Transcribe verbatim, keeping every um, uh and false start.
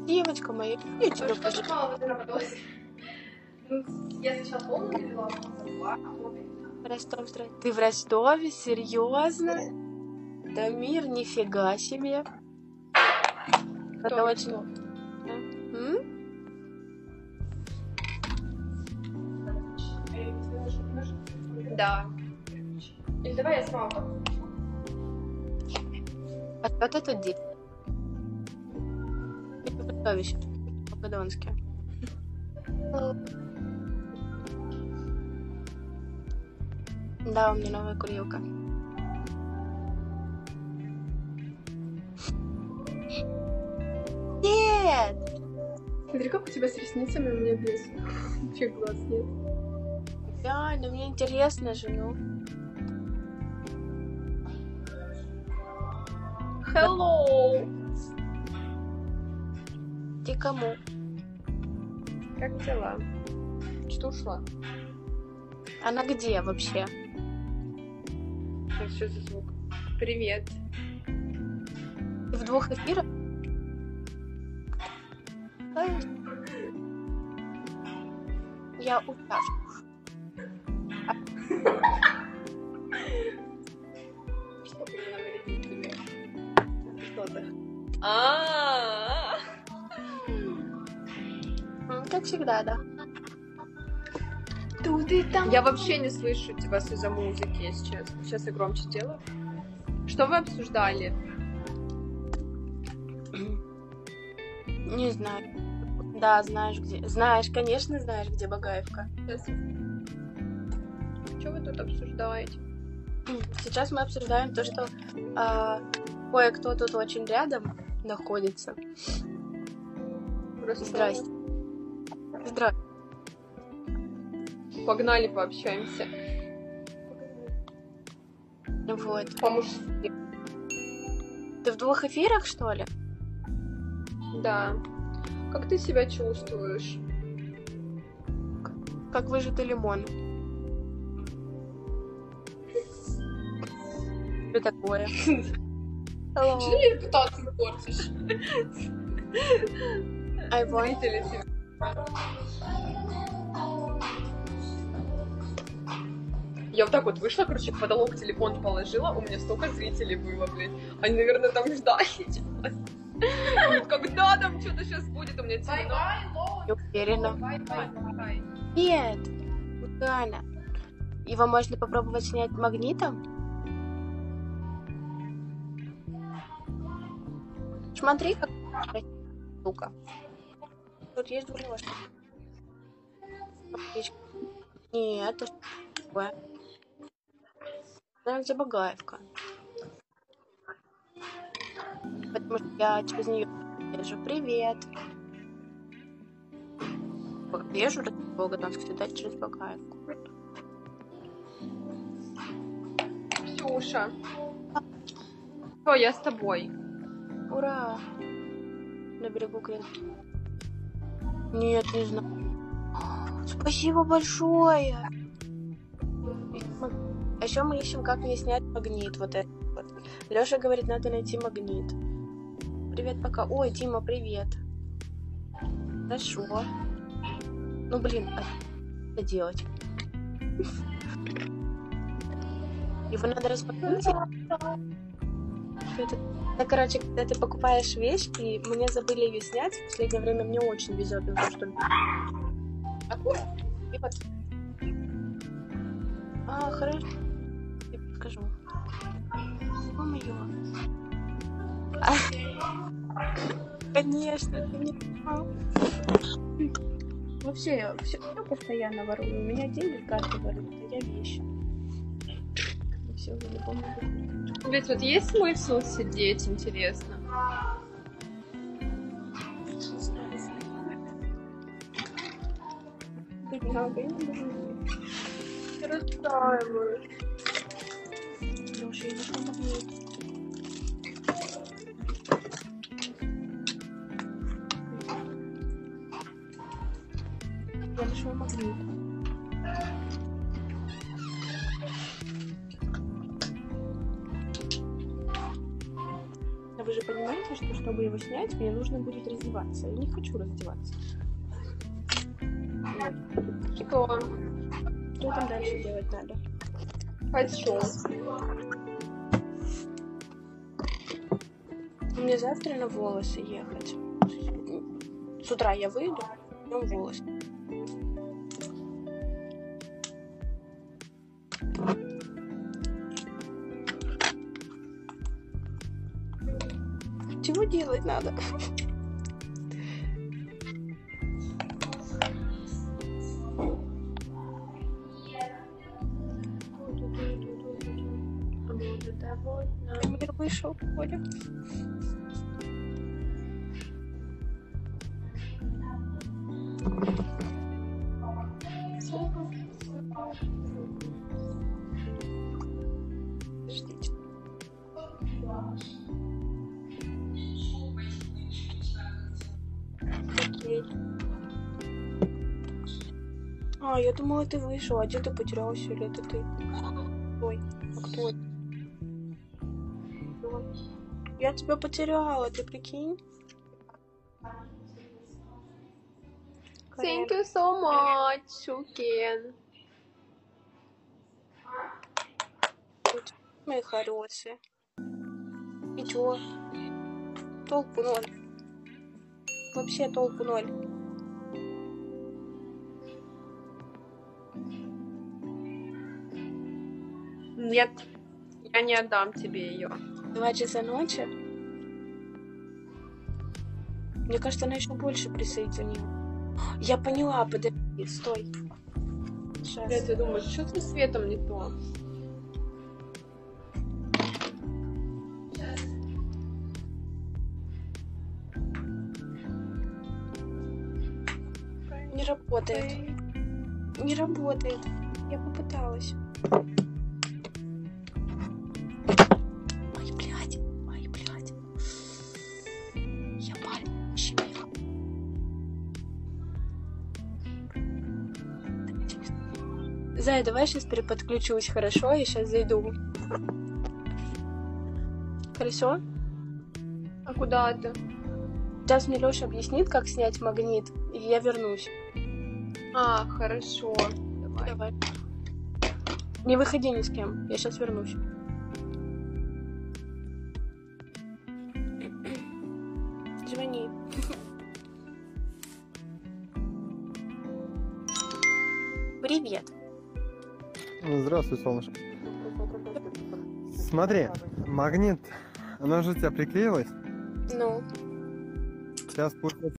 Девочка моя, я тебя Что ж пожалею. мало воды нападалось? Ну, я сначала полную взяла, а потом два, а Ростов, здра- Ты в Ростове? Серьезно? Да мир, нифига себе. Это Кто очень... Ростов? М? Да. Или давай я сама вот А что ты тут делаешь? Я в Ростове сейчас, в Македонске. Да, у меня новая курилка. Нет! Смотри, как у тебя с ресницами, у меня без. Вообще глаз нет. Реально, мне интересно же, ну. Hello! Ты кому? Как дела? Что ушла? Она где вообще? Это что за звук? Привет. Ты в двух эфирах? Ай. Я участвую. Что ты мне навредить тебе? Что-то. А. М, Как всегда, да. Тут и там. Я вообще не слышу тебя из-за музыки, если честно. Сейчас я громче сделаю. Что вы обсуждали? Не знаю. Да, знаешь где. Знаешь, конечно, знаешь, где Багаевка. Сейчас. Что вы тут обсуждаете? Сейчас мы обсуждаем то, что а, кое-кто тут очень рядом находится. Просто Здрасте. Здрасте. Погнали, пообщаемся. Вот. По-мужски. Ты в двух эфирах, что ли? Да. Как ты себя чувствуешь? Как выжатый лимон. Что такое? Hello. Что ты мне репутацию портишь? I want... Зрители тебе. Я вот так вот вышла, короче, в потолок телефон положила, у меня столько зрителей было, блядь. Они, наверное, там ждали чего-то. Говорят, когда там что-то сейчас будет, у меня темно. Не уверена. Бай-бай. Нет. Галя. Его можно попробовать снять магнитом? Смотри, как штука. Тут есть двулёшка. Нет, это что такое? Наверное, Забагаевка. Потому что я через нее вижу. Привет. Вижу, Волгодонск летать через Багаевку. Ксюша. Что, я с тобой? Ура! На берегу Крым. Нет, не знаю. Спасибо большое. А еще мы ищем, как мне снять магнит. Вот это вот. Леша говорит, надо найти магнит. Привет, пока. Ой, Дима, привет. Хорошо. Ну, блин, а что делать? Его надо распаковать. Это... Да, короче, когда ты покупаешь вещь, и мне забыли ее снять, в последнее время мне очень везет на то, что... И вот. А, хорошо. Я подскажу. Ё-моё. А... Конечно, ты не понимал. Вообще, я все постоянно ворую. У меня деньги в карте воруют, а я вещи. Все, я не помню. Блять, вот есть смысл сидеть, интересно? Бедняга, я не могу. Я расстраиваюсь. Лёша, я нашла магнит. Я нашла магнит. Вы же понимаете, что чтобы его снять, мне нужно будет раздеваться. Я не хочу раздеваться. Вот. Что? Что там дальше делать надо? Хочу. Мне завтра на волосы ехать. С утра я выйду, потом волосы. Чего делать надо? Мир вышел, Коля. Ждите. Окей. А, я думала, ты вышел, а где ты потерялся, или это ты? Ой, а кто это? Я тебя потеряла, ты прикинь? Thank you so much, Шукен. Мои хорошие. И чё? Толку ноль. Вообще толку ноль. Нет, я не отдам тебе ее. Два часа ночи? Мне кажется, она еще больше присоединила. Я поняла, подожди, стой. Сейчас. Я ты думаешь, что со светом не то? Не работает. Не работает. Я попыталась. Ой, блядь. Ой, блядь. Я пальцем щемила. Зай, давай сейчас переподключусь, хорошо? Я сейчас зайду. Хорошо? А куда ты? Сейчас мне Лёша объяснит, как снять магнит, и я вернусь. А, хорошо. Давай. Давай. Не выходи ни с кем, я сейчас вернусь. Звони. Привет. Здравствуй, солнышко. Смотри, магнит, оно же у тебя приклеилось. Ну, Сейчас получается